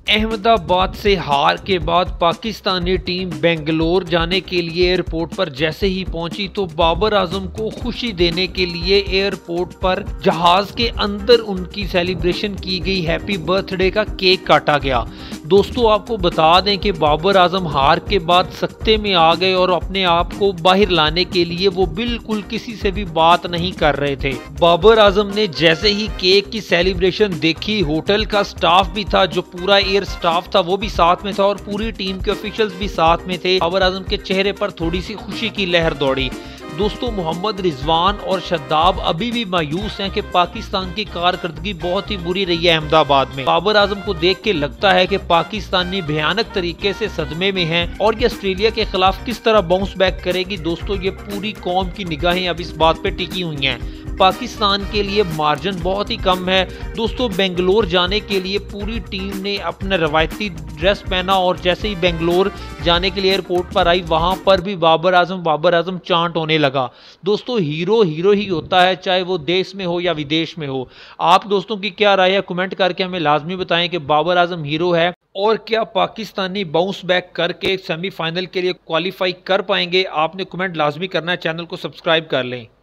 अहमदाबाद से हार के बाद पाकिस्तानी टीम बेंगलोर जाने के लिए एयरपोर्ट पर जैसे ही पहुंची तो बाबर आजम को खुशी देने के लिए एयरपोर्ट पर जहाज के अंदर उनकी सेलिब्रेशन की गई। हैप्पी बर्थडे का केक काटा गया। दोस्तों आपको बता दें कि बाबर आजम हार के बाद सख्ते में आ गए और अपने आप को बाहर लाने के लिए वो बिल्कुल किसी से भी बात नहीं कर रहे थे। बाबर आजम ने जैसे ही केक की सेलिब्रेशन देखी, होटल का स्टाफ भी था, जो पूरा एयर स्टाफ था वो भी साथ में था और पूरी टीम के ऑफिशियल्स भी साथ में थे। बाबर आजम के चेहरे पर थोड़ी सी खुशी की लहर दौड़ी। दोस्तों मोहम्मद रिजवान और शदाब अभी भी मायूस हैं कि पाकिस्तान की कारकर्दगी बहुत ही बुरी रही है अहमदाबाद में। बाबर आजम को देख के लगता है कि पाकिस्तानी भयानक तरीके से सदमे में हैं और ये ऑस्ट्रेलिया के खिलाफ किस तरह बाउंस बैक करेगी। दोस्तों ये पूरी कौम की निगाहें अब इस बात पे टिकी हुई हैं। पाकिस्तान के लिए मार्जिन बहुत ही कम है। दोस्तों बेंगलोर जाने के लिए पूरी टीम ने अपना रवायती ड्रेस पहना और जैसे ही बेंगलोर जाने के लिए एयरपोर्ट पर आई, वहां पर भी बाबर आजम चांट होने लगा। दोस्तों हीरो हीरो ही होता है, चाहे वो देश में हो या विदेश में हो। आप दोस्तों की क्या राय है, कमेंट करके हमें लाजमी बताएं कि बाबर आजम हीरो है और क्या पाकिस्तानी बाउंस बैक करके सेमीफाइनल के लिए क्वालिफाई कर पाएंगे। आपने कमेंट लाजमी करना है, चैनल को सब्सक्राइब कर लें।